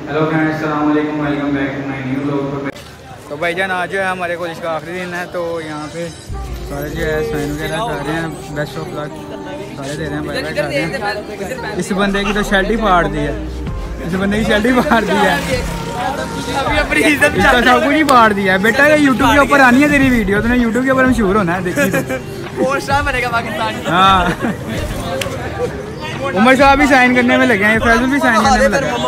Hello friends, अस्सलाम वालेकुम, welcome back to my new vlog. तो भाईजान आज जो है हमारे कॉलेज का आखिरी दिन है, तो यहाँ पे सारे जो है साइन वगैरह कर रहे हैं, बेस्ट ऑफ लक सारे दे रहे हैं, बाय बाय कर रहे हैं। इस बंदे की तो शर्ट ही फाड़ दी है, इस बंदे की शर्ट ही फाड़ दी है, इसका सब कुछ ही फाड़ दिया है। बेटा ये यूट्यूब के ऊपर आनी है तेरी वीडियो, तूने यूट्यूब के ऊपर मशहूर होना है, देखिए हाँ। उमर साहब भी साइन करने में लगे हैं, फैजल भी साइन करने में लगे हैं।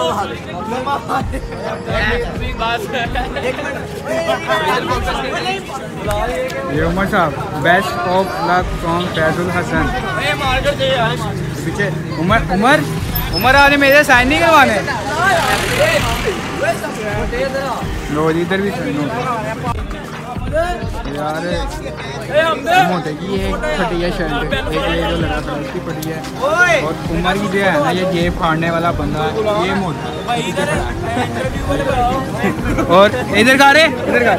ये उमर साहब, best of luck from Faisal Hasan. पीछे उमर उमर उमर आपने मेरे साइन नहीं करवाने। लो इधर भी साइन यार, मोटे की ये फटी है शर्ट, एक ये जो लगा था उसकी फटी है, और उमर की जो है ना ये जेब फाड़ने वाला बंदा है, ये मोटा। और इधर का रे, इधर का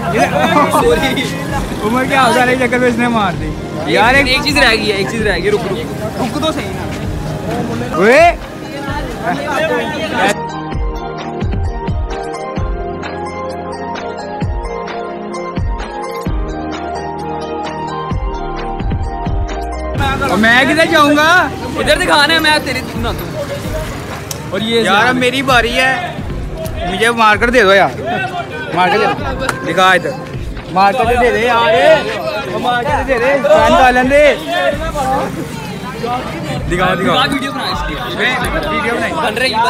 उमर क्या होता है चक्कर में इसने मार दी यार। एक चीज रह गई है, एक चीज रह गई, रुक रुक रुक तो सही ना। और मैं किधर जाऊंगा, इधर दिखाना है, मैं तेरी सुना तू। और ये यार अब मेरी बारी है, मुझे मार्कर दे दो यार, मार्कर दे दो, दिखा इधर मार्कर दे दे यार, मार्कर दे दे, फैन डालन दे, दिखा दिखा वीडियो बना इसकी, वीडियो बनाई बन रही है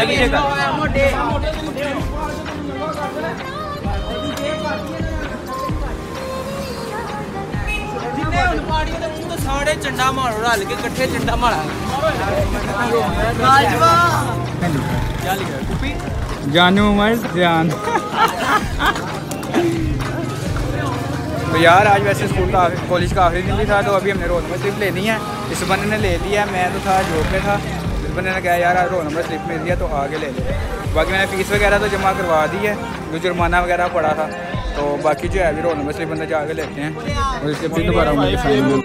साढ़े चंडा मारो रल के कट्ठे चंडा मारा। जानू उमर जान। तो यार आज वैसे स्कूल का कॉलेज का आखिरी दिन भी था, तो अभी हमने रोल नंबर स्लिप लेनी है। इस बंदे ने ले लिया, मैं तो था जॉब पे था, इस बंदे ने कहा यार रोल नंबर स्लिप मिल दिया तो आगे ले ले। बाकी मैंने फ़ीस वगैरह तो जमा करवा दी है, जो जुर्माना वगैरह पड़ा था, तो बाकी जो है अभी रोल नंबर स्लिप बंदा जाके लेते हैं और इसके फिर दोबारा हमारे सामने।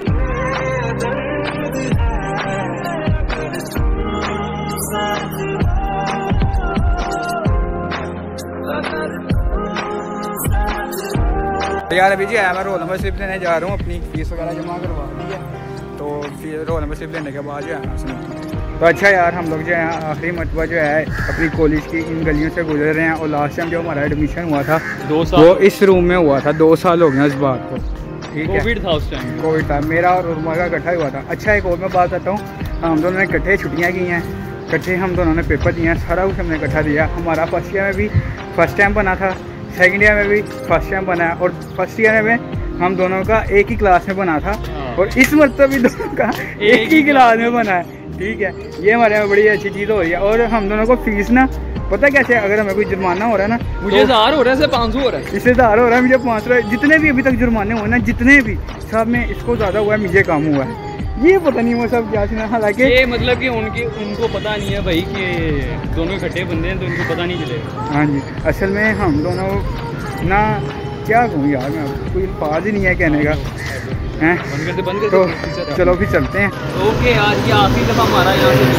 यार अभी जो है मैं रोल नंबर स्लिप लेने जा रहा हूँ, अपनी फीस वगैरह जमा करवा दी है, तो फिर रोल नंबर स्लिप लेने के बाद जो है तो अच्छा यार हम लोग जो है आखिरी मरतबा जो है अपनी कॉलेज की इन गलियों से गुजर रहे हैं। और लास्ट टाइम जो हमारा एडमिशन हुआ था 2 साल वो इस रूम में हुआ था, 2 साल हो गए इस बात को, ठीक है। कोविड था उस टाइम, कोविड था, मेरा और उर्मा का इकट्ठा हुआ था। अच्छा एक और मैं बात करता हूँ, हम दोनों ने इकट्ठे छुट्टियाँ की हैं, इकट्ठे हम दोनों ने पेपर दिए हैं, सारा कुछ हमने इकट्ठा दिया। हमारा फर्स्ट ईयर में भी फर्स्ट टाइम बना था, सेकेंड ईयर में भी फर्स्ट टाइम बना है, और फर्स्ट ईयर में हम दोनों का एक ही क्लास में बना था, और इस मतलब भी दोनों का एक ही क्लास में बना है, ठीक है। ये हमारे यहाँ बड़ी अच्छी चीज़ हो रही है। और हम दोनों को फीस ना पता कैसे, अगर हमें कोई जुर्माना हो रहा है ना, मुझे 1000 हो रहा है, 500 हो रहा है, इससे 1000 हो रहा है, मुझे 500, जितने भी अभी तक जुर्माने हुए ना, जितने भी सब में इसको ज़्यादा हुआ है, मुझे कम हुआ है। ये पता नहीं वो सब क्या सुना, हालांकि ये मतलब कि उनको पता नहीं है भाई कि दोनों इकट्ठे बंदे हैं, तो उनको पता नहीं चलेगा। हाँ जी, असल में हम दोनों ना क्या कहूँ यार, मैं कोई अल्फाज ही नहीं है कहने का हैं। बंद कर तो चलो फिर चलते हैं। ओके यार, ये आखिरी दफ़ा हमारा यहाँ से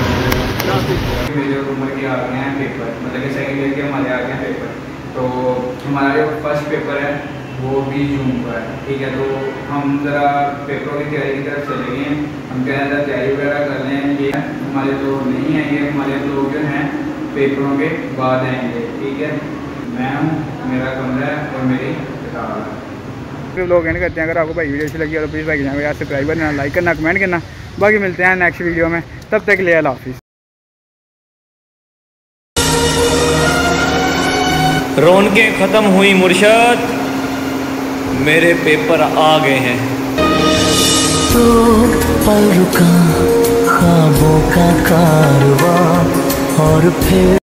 मेरे उम्र के आ गए हैं पेपर, मतलब कि सेकेंड ईयर के हमारे आ गए हैं पेपर। तो हमारा जो फर्स्ट पेपर है वो 20 जून को है, ठीक है। तो हम ज़रा पेपरों की तैयारी की तरफ चले गए हैं, हम कह रहे तैयारी वगैरह कर लें। ये हमारे तो नहीं है, ये हमारे लोग जो हैं पेपरों के बाद आएंगे, ठीक है। मैं हूँ, मेरा कमरा है और मेरी किताब है। लोग एंड करते हैं। अगर आपको भाई वीडियो अच्छी लगी तो प्लीज़ भाई यार सब्सक्राइब करना, लाइक करना, कमेंट करना। बाकी मिलते हैं नेक्स्ट वीडियो में, तब तक के लिए अल्लाह हाफिज़। रौनकें ख़त्म हुई मुर्शद, मेरे पेपर आ गए हैं। तो पल रुका ख्वाबों का कारवां और फिर